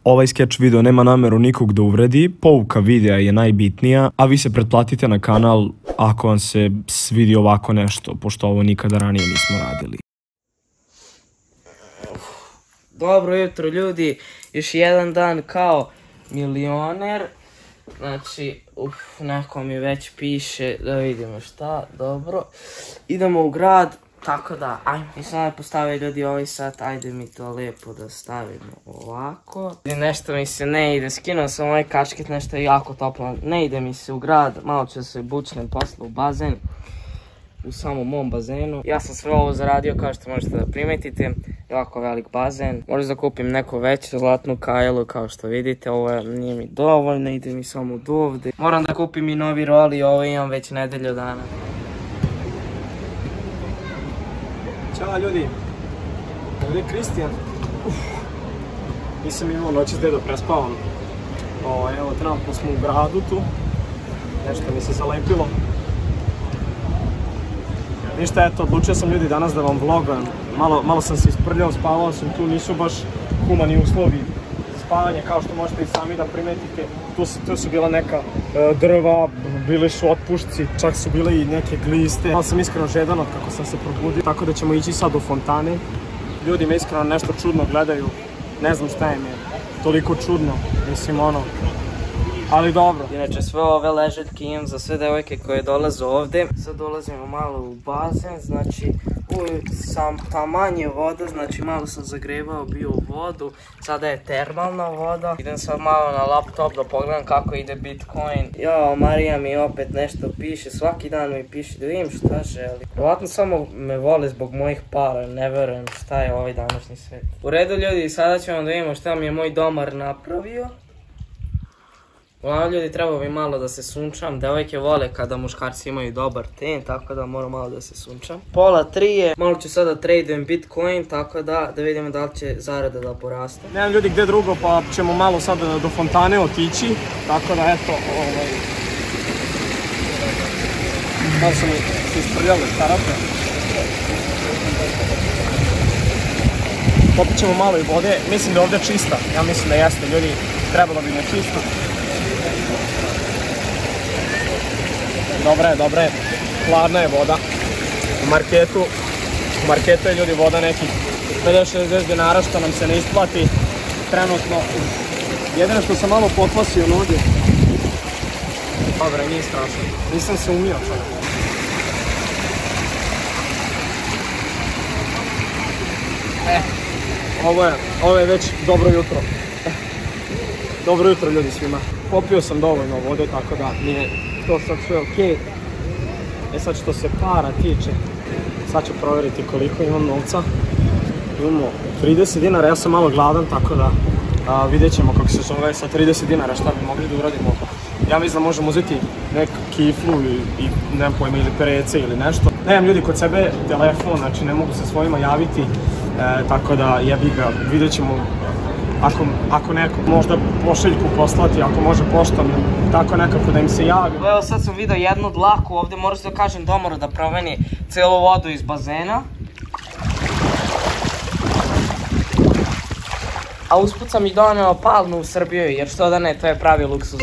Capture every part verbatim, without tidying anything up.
Ovaj sketch video nema nameru nikog da uvredi, pouka videa je najbitnija, a vi se pretplatite na kanal ako vam se svidi ovako nešto, pošto ovo nikada ranije nismo radili. Dobro jutro ljudi, još jedan dan kao milioner. Znači, uf, neko mi već piše, da vidimo šta, dobro. Idemo u grad, tako da, ajmo. Nisam da postavio ljudi ovaj sat, ajde mi to lijepo da stavimo ovako. Nešto mi se ne ide, skinuo sam ovaj kačket, nešto je jako toplo, ne ide mi se u grad, malo ću se bučnem posle u bazen. U samom mom bazenu. Ja sam sve ovo zaradio kao što možete da primetite. Jako velik bazen. Možda da kupim neku veću zlatnu kajlu kao što vidite. Ovo nije mi dovoljno, ide mi samo do ovde. Moram da kupim i novi roli, ovo imam već nedelju dana. Ćao ljudi, ovdje je Kristijan. Nisam imao noći gde da prespavam. Evo, trenutno smo u gradu tu. Nešto mi se zalepilo. Ništa, eto, odlučio sam ljudi danas da vam vlogam. Malo, malo sam se isprljao, spavao sam tu, nisu baš humani uslovi spavanja, kao što možete i sami da primetite. Tu su, tu su bila neka e, drva, bili su otpušci, čak su bile i neke gliste. Malo sam iskreno žedan od kako sam se probudio, tako da ćemo ići sad u fontane. Ljudi me iskreno nešto čudno gledaju, ne znam šta im je toliko čudno, mislim ono. Ali dobro. Inače sve ove ležetke imam za sve devojke koje dolaze ovde. Sad dolazimo malo u bazen, znači uvijek sam taman je voda, znači malo sam zagrevao bio u vodu. Sada je termalna voda. Idem sad malo na laptop da pogledam kako ide Bitcoin. Jao, Marija mi opet nešto piše, svaki dan mi piše da vidim šta želi. Vjerojatno samo me vole zbog mojih para, ne verujem šta je ovaj današnji svet. U redu ljudi, sada ćemo da vidimo šta mi je moj domar napravio. Uglavnom ljudi, treba bi malo da se sunčam, devojke vole kada muškarci imaju dobar ten, tako da moram malo da se sunčam. Pola tri je, malo ću sada tradujem Bitcoin, tako da da vidimo da li će zarada da poraste. Nemam ljudi gde drugo, pa ćemo malo sada do fontane otići, tako da eto, ovaj... Malo su mi se isprljale starape. Popit ćemo malo i vode, mislim da je ovdje čista, ja mislim da jeste ljudi, trebalo bi me čista. Dobra je, dobra je, hladna je voda. U marketu, u marketu je ljudi voda nekih pedeset šezdeset dinara što nam se ne isplati trenutno. Jedino što sam malo potvasio noge. Dobre, nije strašno. Nisam se umio čovjek. E, ovo je, ovo je već dobro jutro. Dobro jutro ljudi svima. Popio sam dovoljno vode, tako da mi je to sad sve okej. E sad što se para tiče, sad ću provjeriti koliko imam novca. Imamo trideset dinara, ja sam malo gladan, tako da a, vidjet ćemo kako se zove sa trideset dinara šta bi mogli da uradimo. Ja mislim da možemo uzeti neku kiflu i, i nemam pojma, ili perece ili nešto. Nemam ljudi kod sebe telefon, znači ne mogu se svojima javiti, e, tako da jebi ga, vidjet ćemo. Ako, ako neko možda pošiljku poslati, ako može poštom, tako nekako da im se javi. Evo sad sam vidio jednu dlaku ovdje, moram se da kažem domoru da promeni celu vodu iz bazena. A usput sam i doneo palmu u Srbiju, jer što da ne, to je pravi luksuz.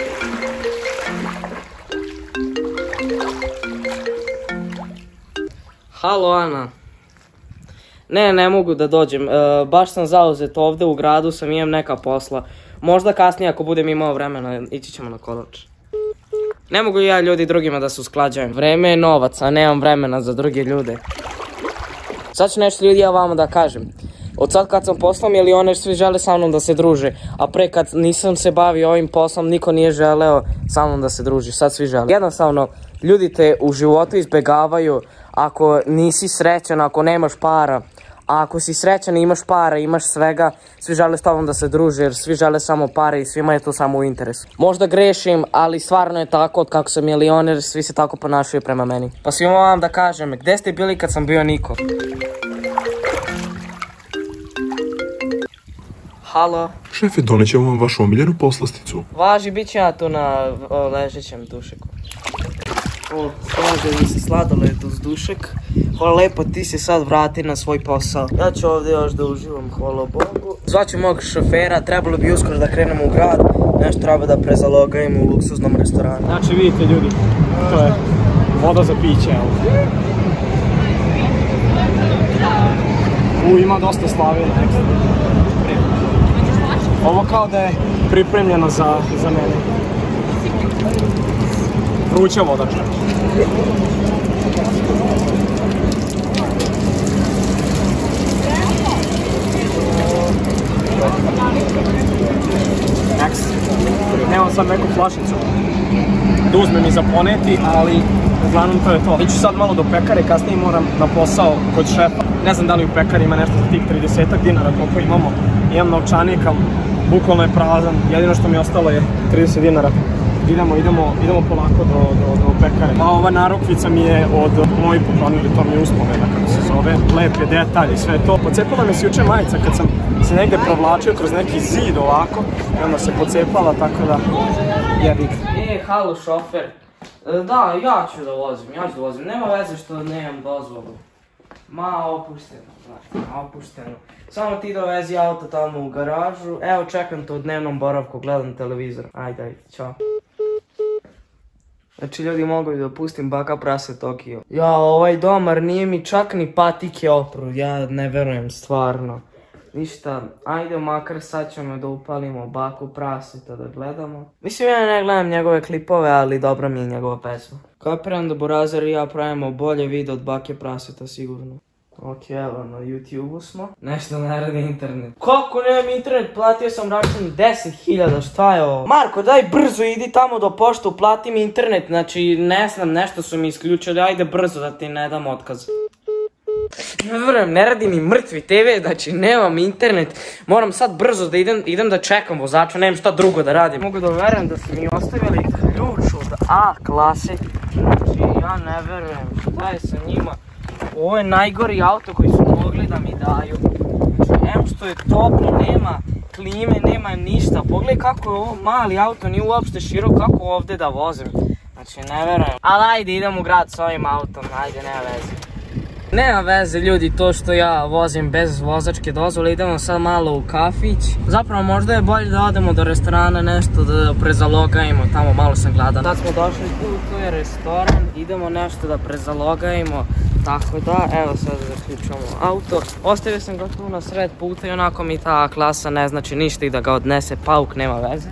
Halo Ana. Ne, ne mogu da dođem, e, baš sam zauzet ovde u gradu, sam imam neka posla. Možda kasnije ako budem imao vremena, ići ćemo na kolač. Ne mogu ja ljudi drugima da se usklađujem. Vreme je novac, a nemam vremena za druge ljude. Sad ću nešto ljudi ja vama da kažem. Od sad kad sam postao milioner, svi žele sa mnom da se druže. A pre kad nisam se bavio ovim poslom, niko nije želeo sa mnom da se druži. Sad svi žele. Jednostavno, ljudi te u životu izbegavaju ako nisi srećan, ako nemaš para. A ako si srećan i imaš para, imaš svega, svi žele s tobom da se druže jer svi žele samo pare i svima je to samo u interesu. Možda grešim, ali stvarno je tako, od kako sam milioner, svi se tako ponašaju prema meni. Pa svima vam da kažem, gde ste bili kad sam bio niko? Halo? Šefe, donećemo vam vašu omiljenu poslasticu. Važi, bit ću ja tu na ležećem dušeku. O, slaže mi se sladoled uz dušek. Hvala lepo, ti se sad vrati na svoj posao. Ja ću ovdje još da uživam, hvala Bogu. Zvaću mog šofera, trebalo bi uskoro da krenemo u grad. Nešto treba da prezalogajemo u luksuznom restoranu. Znači vidite ljudi, to je voda za piće, evo. U, ima dosta slavina, ekstra. Ovo kao da je pripremljeno za, za mene. Vruća voda čak. Next. Nemam sad neku flašicu da uzmem i za poneti, ali uglavnom to je to. Iću sad malo do pekare, kasnije moram na posao kod šefa. Ne znam da li u pekari ima nešto za tih tridesetak dinara koliko imamo. Imam novčanik, ali bukvalno je prazan. Jedino što mi je ostalo je trideset dinara. Idemo, idemo, idemo polako do, do, do pekare. A ova narukvica mi je od moji poklonili, to mi je uspomena kako se zove. Lep je detalj i sve to. Pocepala mi se juče majica kad sam se negde provlačio kroz neki zid ovako. I onda se pocepala, tako da jebik. E, halo šofer. Da, ja ću da vozim, ja ću da vozim. Nema veze što nemam dozvolu. Ma, opušteno, znači, opušteno. Samo ti dovezi auto tamo u garažu. Evo, čekam te u dnevnom boravku, gledam televizor. Ajde, ajde, čao. Znači, ljudi, mogu da pustim baka prase Tokio. Ja, ovaj domar nije mi čak ni patike opru, ja ne verujem, stvarno. Ništa, ajde makar sad ćemo da upalimo baku praseta da gledamo. Mislim, ja ne gledam njegove klipove, ali dobra mi je njegova pesma. Kapiram da Burazer i ja pravimo bolje video od bake praseta, sigurno. Ok, evo, na YouTube-u smo. Nešto ne radi internet. Kako nemam internet? Platio sam račun deset hiljada, šta je ovo? Marko, daj brzo, idi tamo do pošte, uplati mi internet. Znači, ne znam, nešto su mi isključili, ajde brzo da ti ne dam otkaz. Ne verujem, ne radi mi mrtvi te ve, znači nemam internet. Moram sad brzo da idem, idem da čekam vozača, nemam šta drugo da radim. Mogu da verujem da su mi ostavili ključ od A klase. Znači, ja ne verujem, šta je sa njima? Ovo je najgori auto koji su mogli da mi daju. Znači, em što je toplo, nema klime, nema ništa. Pogledaj kako je ovo mali auto, nije uopšte širok, kako ovdje da vozim. Znači, ne verujem. Ali ajde, idem u grad s ovim autom, ajde, nema veze. Nema veze ljudi to što ja vozim bez vozačke dozvole, idemo sad malo u kafić. Zapravo možda je bolje da odemo do restorana, nešto da prezalogajimo, tamo malo sam gladan. Sad smo došli tu, tu je restoran, idemo nešto da prezalogajimo. Tako da, evo sad zaključujemo auto. Ostavio sam ga tu na sred puta i onako mi ta klasa ne znači ništa i da ga odnese pauk, nema veze.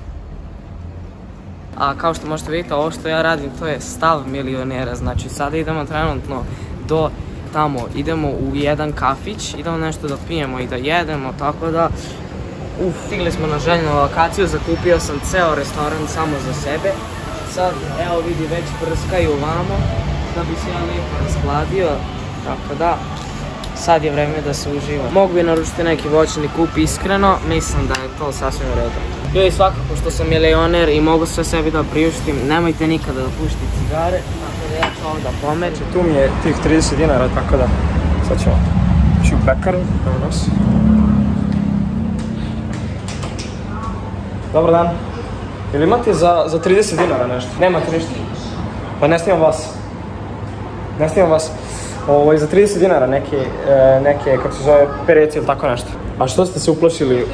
A kao što možete vidjeti, ovo što ja radim to je stav milionera, znači sada idemo trenutno do tamo, idemo u jedan kafić, idemo nešto da pijemo i da jedemo, tako da uf, stigli smo na željenu lokaciju, zakupio sam ceo restoran samo za sebe. Sad, evo vidi, već prskaju vamo, da bi se ja lijepo raskladio, tako da sad je vreme da se uživa. Mogu bi naručiti neki voćni kup, iskreno, mislim da je to sasvim u redu. Ljudi, svakako što sam milioner i mogu sve sebi da priuštim, nemojte nikada da pušiti cigare, tako da ja ću ovo da pomeću. Tu mi je tih trideset dinara, tako da sad ćemo ići u pekaru, evo nas. Dobar dan. Ili imate za, za trideset dinara nešto? Nemate ništa? Pa ne snimam vas. Ne snimam vas. Ovo je za trideset dinara neke, e, neke, kako se zove, pereci ili tako nešto. A što ste se uplašili?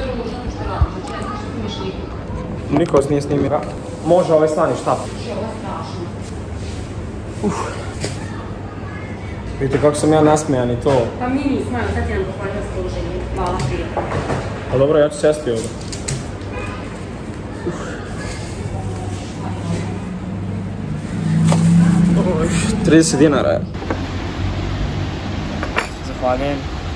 Niko vas nije snimio. Može ovaj slani štap. Uf. Vidite kako sam ja nasmejan i to. Pa mi nismo, sad ćemo gospodina služenje. Hvala ti. A dobro, ja ću sesti ovdje. trideset dinara je. Zahvaljujem.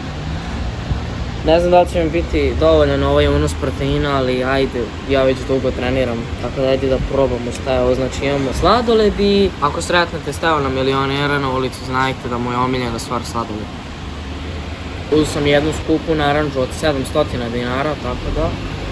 Ne znam da li će mi biti dovoljan ovaj unos proteina, ali ajde, ja već dugo treniram, tako da ajde da probamo šta je ovo. Znači imamo sladoled i ako sretnete Steva na milionera na ulici, znajte da mu je omiljena stvar sladoled. Uzeo sam jednu skupu naranđu od sedamsto dinara, tako da...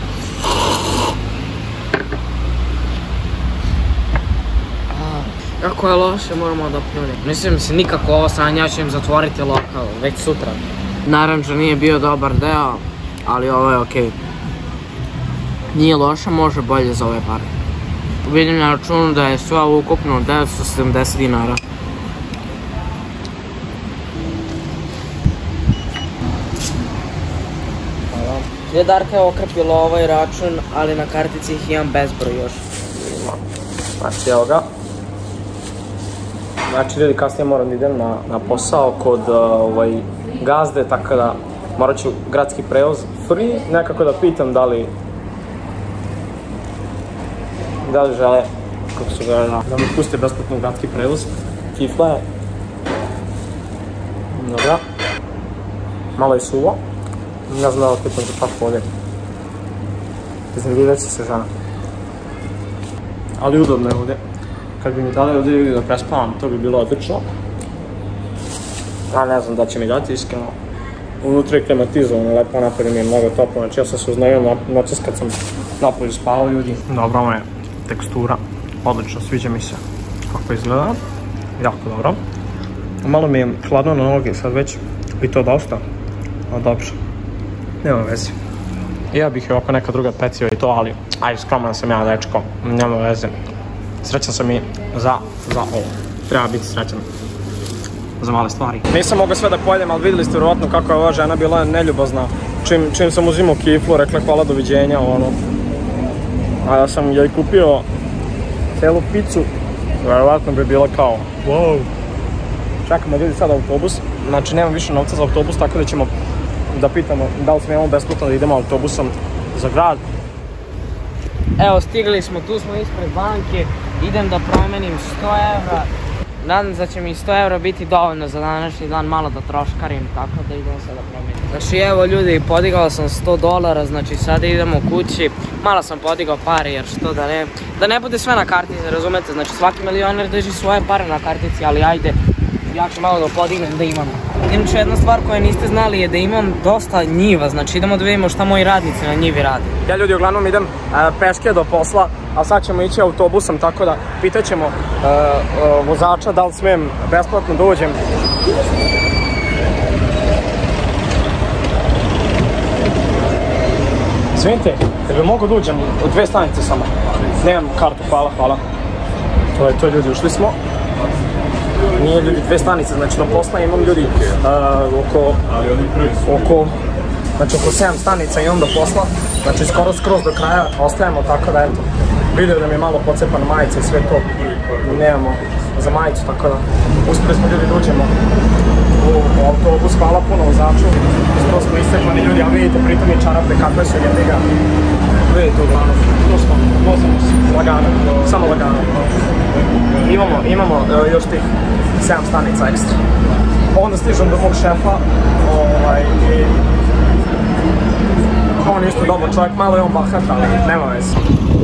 Kako je loše, moramo da pljunim. Mislim se nikako ovo sranje, ja ću im zatvoriti lokal, već sutra. Naranđa nije bio dobar deo, ali ovo je okej. Nije loše, može bolje za ove pare. Vidim na računu da je sve ukupno devetsto sedamdeset dinara. Gdje Darka je okrpila ovaj račun, ali na kartici ih imam bezbroj još. Znači, evo ga. Znači, ljudi, kasnije moram da idem na, na posao kod uh, ovaj, gazde, tako da morat ću gradski prevoz free, nekako da pitam da li da li žele, kako se gleda, da mi puste besplatno gradski prevoz. Kifla je. Dobra. Malo je suvo. Ne znam da li pitam za tako ovdje. Iznevljivat će se žena. Ali udobno je ovdje. Kad bi mi dali ovdje ljudi da prespavam, to bi bilo odlično. A ne znam da će mi dati iskreno. Unutra je klimatizovano, lepo napolje mi je mnogo toplo, znači ja sam se uznojio noćas kad sam napolju spavao ljudi. Dobra mu je tekstura, odlično, sviđa mi se kako izgleda, jako dobro. Malo mi je hladno na noge sad već, i to dosta, ali dobro, nema veze. Ja bih je ovako neka druga pecio i to, ali aj skroman sam ja dečko, nema veze. Srećan sam i za, za ovo, treba biti srećan za male stvari. Nisam mogao sve da pojedem, ali vidjeli ste vjerovatno kako je ova žena bila neljubazna. Čim, čim sam uzimao kiflu, rekla hvala, doviđenja, ono. A ja sam joj kupio celu picu, vjerovatno bi bila kao wow. Čekamo ljudi sad autobus, znači nemam više novca za autobus, tako da ćemo da pitamo da li smijemo besplatno da idemo autobusom za grad. Evo, stigli smo, tu smo ispred banke, idem da promenim sto evra. Nadam se da će mi sto evra biti dovoljno za današnji dan, malo da troškarim, tako da idemo sada promijeniti. Znači evo ljudi, podigao sam sto dolara, znači sada idemo kući. Malo sam podigao pare jer što da ne, da ne bude sve na kartici, razumete, znači svaki milioner drži svoje pare na kartici, ali ajde, ja ću malo da podignem da imam. Inače jedna stvar koju niste znali je da imam dosta njiva, znači idemo da vidimo šta moji radnici na njivi rade. Ja ljudi uglavnom idem uh, peške do posla, a sad ćemo ići autobusom, tako da pitat ćemo uh, uh, vozača da li smijem besplatno da uđem. Izvinite, da bi mogu da uđem u dve stanice samo. Nemam kartu, hvala, hvala. To je to ljudi, ušli smo. Nije ljudi dve stanice, znači do posla imam ljudi uh, oko, oko, znači oko sedam stanica imam do posla, znači skoro skroz do kraja ostajemo, tako da eto, vidio da mi je malo pocepana majica i sve to, nemamo za majicu, tako da uspjeli smo ljudi da uđemo u autobus, hvala puno vozaču, skoro smo istekmani ljudi, a vidite pritom je čarape kakve su jebiga, vidite uglavnom, tu smo, vozimo se, lagano, samo lagano. Imamo, imamo uh, još tih sedam stanica ekstra. Onda stižem do mog šefa, ovaj, i on je isto dobar čovjek, malo je on bahat, ali nema veze.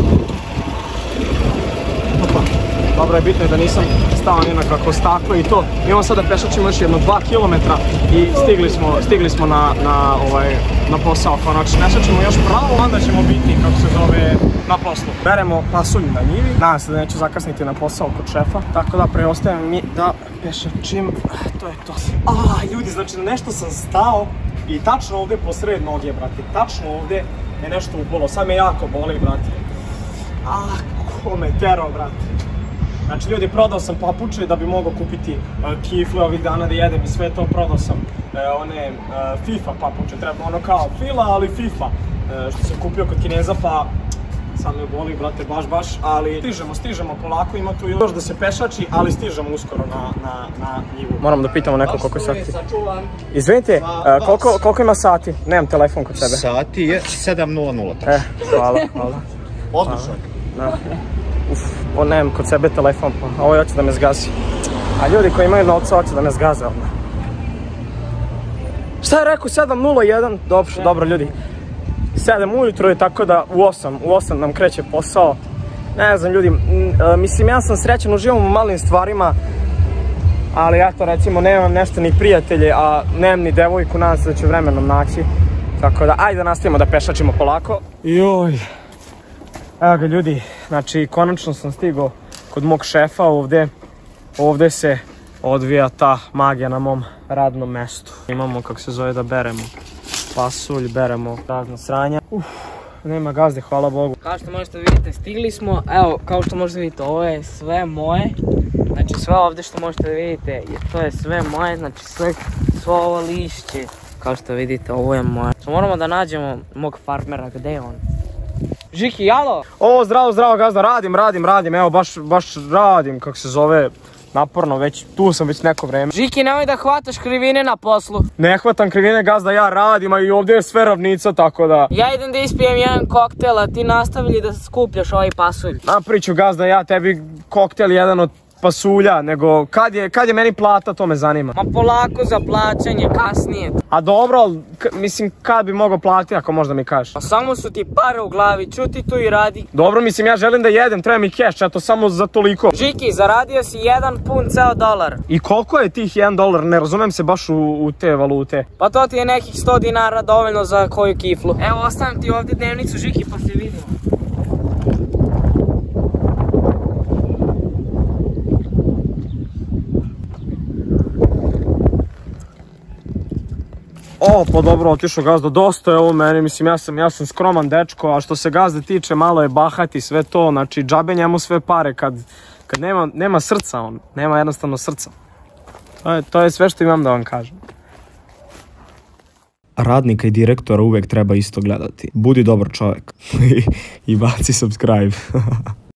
Opa, dobro je, bitno je da nisam stao ni na kako staklo i to. I on sada pešačimo još jedno dva kilometra i stigli smo, stigli smo na, na, ovaj, na posao konačno. Pešačimo još pravo, onda ćemo biti, kako se zove, na poslu. Beremo pasulj na njivi, nadam se da neću zakasniti na posao kod šefa, tako da preostaje mi da pešačim, to je to. A, ljudi, znači nešto sam stao i tačno ovdje posred noge, brate, tačno ovdje je nešto ubolo, sad me jako boli, brate. A, ko me terao, brate. Znači ljudi, prodao sam papuče da bi mogao kupiti uh, kifle ovih dana da jedem i sve to, prodao sam uh, one uh, FIFA papuče, treba ono kao fila, ali FIFA, uh, što sam kupio kod Kineza, pa sad me boli, brate, baš, baš, ali stižemo, stižemo polako, ima tu još da se pešači, ali stižemo uskoro na, na, na njivu. Moram da pitamo neko koliko je sati. Izvinite, uh, koliko, koliko ima sati? Nemam telefon kod sebe. Sati je sedam nula nula. E, hvala, hvala. Odlično. Uf, on nemam kod sebe telefon, pa ovo hoće da me zgazi. A ljudi koji imaju novca hoće da me zgaze ovdje. Šta je rekao, sedam nula jedan? Dobro, dobro ljudi. sedam ujutro je, tako da u osam, u osam nam kreće posao. Ne znam ljudi, mislim ja sam srećan, uživam u malim stvarima. Ali ja to recimo nemam nešto ni prijatelje, a nemam ni devojku, nadam se da ću vremenom naći. Tako da, ajde da nastavimo da pešačimo polako. Joj. Evo ga ljudi, znači konačno sam stigao kod mog šefa ovdje. Ovdje se odvija ta magija na mom radnom mestu. Imamo, kako se zove, da beremo pasulj, beremo razna sranja. Uf, nema gazde, hvala Bogu. Kao što možete vidjeti, stigli smo, evo, kao što možete vidjeti, ovo je sve moje. Znači sve ovdje što možete vidjeti, to je sve moje, znači sve, svo ovo lišće. Kao što vidite, ovo je moje. Moramo da nađemo mog farmera, gdje je on? Žiki, jalo? O, zdravo, zdravo gazda, radim, radim, radim, evo baš, baš radim, kako se zove, naporno, već, tu sam već neko vreme. Žiki, nemoj da hvataš krivine na poslu. Ne hvatam krivine gazda, ja radim, a i ovdje je sve ravnica, tako da... Ja idem da ispijem jedan koktel, a ti nastavili da skupljaš ovaj pasulj. Napriču gazda, ja tebi koktel jedan od pasulja, nego kad je, kad je meni plata, to me zanima. Ma polako za plaćanje, kasnije. A dobro, mislim, kad bi mogao platiti, ako možda mi kažeš? Pa samo su ti pare u glavi, čuti tu i radi. Dobro, mislim, ja želim da jedem, treba mi keš, eto samo za toliko. Žiki, zaradio si jedan pun ceo dolar. I koliko je tih jedan dolar, ne razumem se baš u, u te valute. Pa to ti je nekih sto dinara dovoljno za koju kiflu. Evo, ostavim ti ovdje dnevnicu, Žiki, pa se vidimo. O, pa dobro, otišao gazda, dosta je ovo meni, mislim, ja sam, ja sam skroman dečko, a što se gazde tiče, malo je bahati sve to, znači, džabe njemu sve pare, kad, kad nema, nema srca on, nema jednostavno srca. To je, to je sve što imam da vam kažem. Radnika i direktora uvek treba isto gledati. Budi dobar čovjek. I baci subscribe.